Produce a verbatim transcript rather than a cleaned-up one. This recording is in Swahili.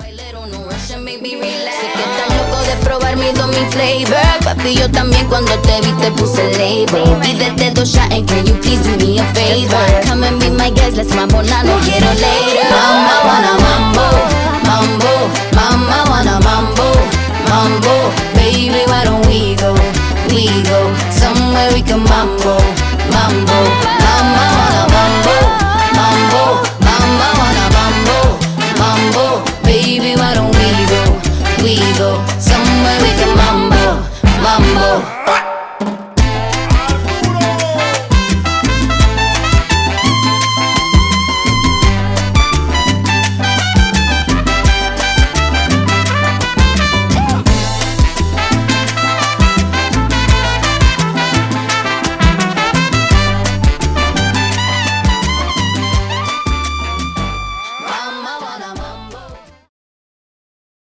bailero, no rush and baby relax. Sé que estás loco de probar mi Domi flavor. Papi, yo también cuando te vi te puse label. Pídete dos shots and can you please do me a favor? Come and be my guest, let's mambo now, no quiero later. Mama wanna mambo, mambo, mama wanna mambo, mambo. Baby, why don't we go, we go somewhere we can mambo, mambo. Mama wanna mambo, mambo, mama wanna mambo, mambo. Baby, why don't we go, we go somewhere